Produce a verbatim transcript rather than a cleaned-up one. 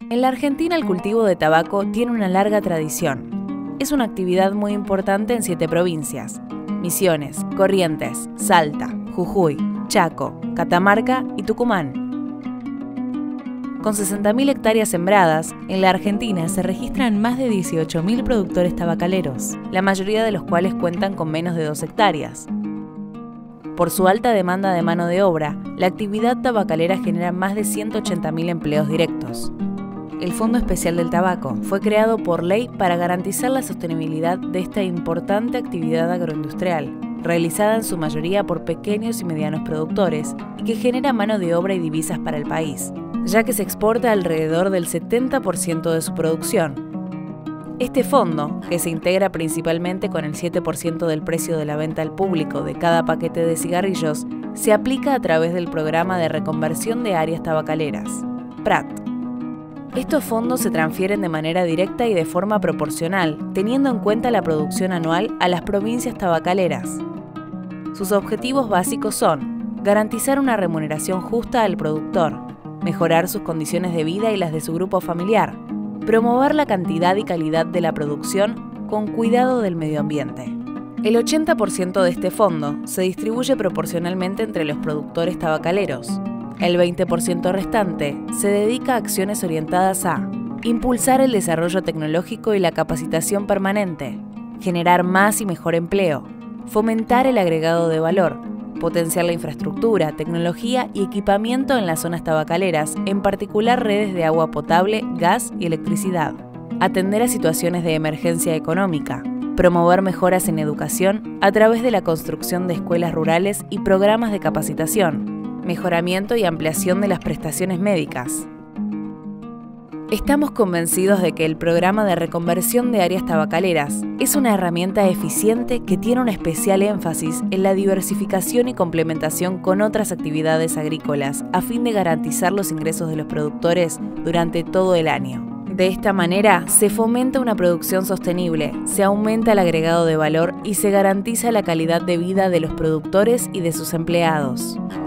En la Argentina el cultivo de tabaco tiene una larga tradición. Es una actividad muy importante en siete provincias: Misiones, Corrientes, Salta, Jujuy, Chaco, Catamarca y Tucumán. Con sesenta mil hectáreas sembradas, en la Argentina se registran más de dieciocho mil productores tabacaleros, la mayoría de los cuales cuentan con menos de dos hectáreas. Por su alta demanda de mano de obra, la actividad tabacalera genera más de ciento ochenta mil empleos directos. El Fondo Especial del Tabaco fue creado por ley para garantizar la sostenibilidad de esta importante actividad agroindustrial, realizada en su mayoría por pequeños y medianos productores y que genera mano de obra y divisas para el país, ya que se exporta alrededor del setenta por ciento de su producción. Este fondo, que se integra principalmente con el siete por ciento del precio de la venta al público de cada paquete de cigarrillos, se aplica a través del Programa de Reconversión de Áreas Tabacaleras, P R A T. Estos fondos se transfieren de manera directa y de forma proporcional, teniendo en cuenta la producción anual a las provincias tabacaleras. Sus objetivos básicos son garantizar una remuneración justa al productor, mejorar sus condiciones de vida y las de su grupo familiar, promover la cantidad y calidad de la producción con cuidado del medio ambiente. El ochenta por ciento de este fondo se distribuye proporcionalmente entre los productores tabacaleros. El veinte por ciento restante se dedica a acciones orientadas a impulsar el desarrollo tecnológico y la capacitación permanente, generar más y mejor empleo, fomentar el agregado de valor, potenciar la infraestructura, tecnología y equipamiento en las zonas tabacaleras, en particular redes de agua potable, gas y electricidad, atender a situaciones de emergencia económica, promover mejoras en educación a través de la construcción de escuelas rurales y programas de capacitación, mejoramiento y ampliación de las prestaciones médicas. Estamos convencidos de que el Programa de Reconversión de Áreas Tabacaleras es una herramienta eficiente que tiene un especial énfasis en la diversificación y complementación con otras actividades agrícolas a fin de garantizar los ingresos de los productores durante todo el año. De esta manera, se fomenta una producción sostenible, se aumenta el agregado de valor y se garantiza la calidad de vida de los productores y de sus empleados.